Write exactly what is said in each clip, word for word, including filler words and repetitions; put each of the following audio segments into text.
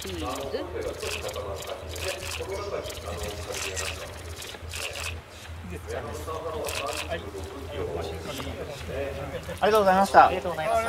ーズ。 ありがとうございました。 ありがとうございました。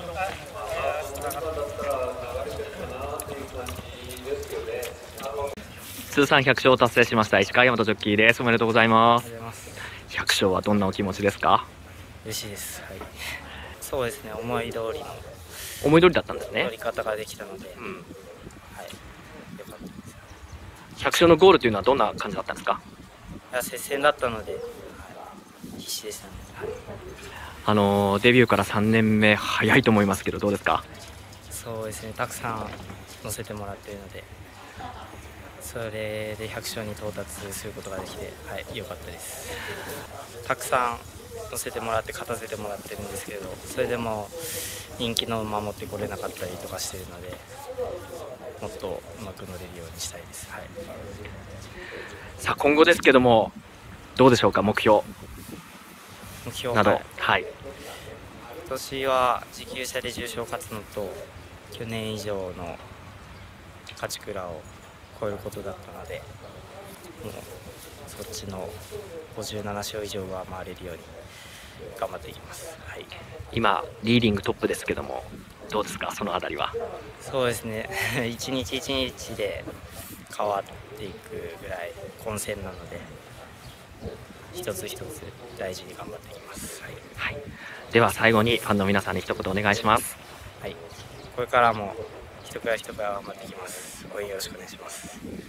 通算ひゃく勝を達成しました石川大和ジョッキーです。おめでとうございます。 ありがとうございます。 ひゃく勝はどんなお気持ちですか？ 嬉しいです。はい。そうですね。思い通りの思い通りだったんですね。 乗り方ができたので、 うん、 はい。良かったです。 ひゃく勝のゴールというのはどんな感じだったんですか？ いや、接戦だったので、はい、必死でしたね。はい。 あのー、デビューからさんねんめ早いと思いますけどどうですか？ そうですね。たくさん乗せてもらっているので、それでひゃく勝に到達することができて、はい、良かったです。たくさん乗せてもらって勝たせてもらってるんですけれど、それでも人気の守ってこれなかったりとかしているので、もっとうまく乗れるようにしたいです。はい。 さあ今後ですけどもどうでしょうか、目標目標など。 はい、 はい、 今年は持久者で重賞勝つのと去年以上の勝ち倉を超えることだったので、もうそっちのごじゅうなな勝以上は回れるように頑張っていきます。はい、 今リーディングトップですけどもどうですか、そのあたりは。 そうですね一日一日で変わっていくぐらい混戦なので、一つ一つ大事に頑張っていきます。はい、 はい、では最後にファンの皆さんに一言お願いします。 はい、これからも一倉一倉頑張っていきます。応援よろしくお願いします。